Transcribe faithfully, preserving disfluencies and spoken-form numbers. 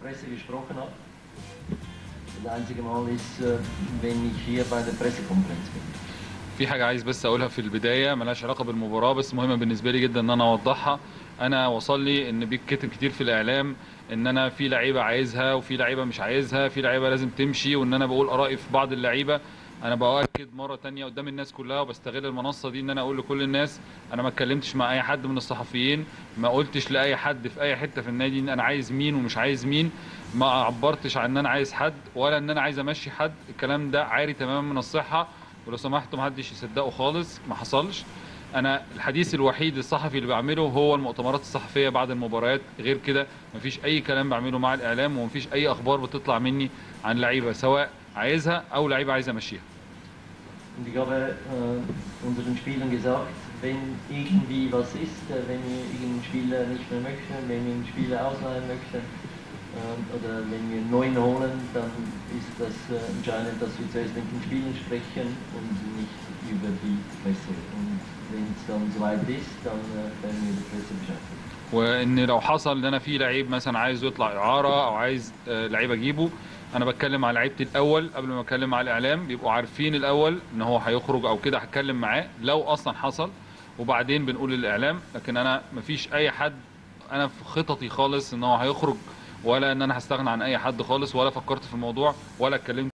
Presse gesprochen habe. Das einzige Mal ist, wenn ich hier bei der Pressekonferenz bin. في حاجة عايز بس أقولها في البداية ملهاش علاقة بالمباراة، بس مهمة بالنسبة لي جدا إن أنا أوضحها. أنا وصل لي إن بيتكتب كتير في الإعلام إن أنا في لعيبة عايزها وفي لعيبة مش عايزها، في لعيبة لازم تمشي، وإن أنا بقول آرائي في بعض اللعيبة. أنا بأكد مرة تانية قدام الناس كلها، وبستغل المنصة دي إن أنا أقول لكل الناس أنا ما اتكلمتش مع أي حد من الصحفيين، ما قلتش لأي حد في أي حتة في النادي إن أنا عايز مين ومش عايز مين، ما عبرتش عن إن أنا عايز حد ولا إن أنا عايز أمشي حد. الكلام ده عاري تماما من الصحة، ولو سمحتوا محدش يصدقه خالص، ما حصلش. انا الحديث الوحيد الصحفي اللي بعمله هو المؤتمرات الصحفيه بعد المباريات، غير كده مفيش اي كلام بعمله مع الاعلام، ومفيش اي اخبار بتطلع مني عن لعيبه سواء عايزها او لعيبه عايزه امشيها. Und ich habe äh, unseren Spielern gesagt, wenn irgendwie was ist, äh, wenn wir irgendeinen Spieler nicht mehr möchten, wenn wir einen Spieler ausleihen möchten äh, oder wenn wir einen neuen holen, dann ist das äh, entscheidend, dass wir zuerst mit den Spielern sprechen und nicht über die Presse. Und wenn es dann soweit ist, dann äh, werden wir die Presse Bescheid geben. وان لو حصل ان انا في لعيب مثلا عايز يطلع اعاره او عايز لعيب اجيبه، انا بتكلم على لعيبتي الاول قبل ما اتكلم مع الاعلام، بيبقوا عارفين الاول ان هو هيخرج او كده، هتكلم معاه لو اصلا حصل، وبعدين بنقول للاعلام. لكن انا مفيش اي حد انا في خططي خالص ان هو هيخرج، ولا ان انا هستغنى عن اي حد خالص، ولا فكرت في الموضوع ولا اتكلمت.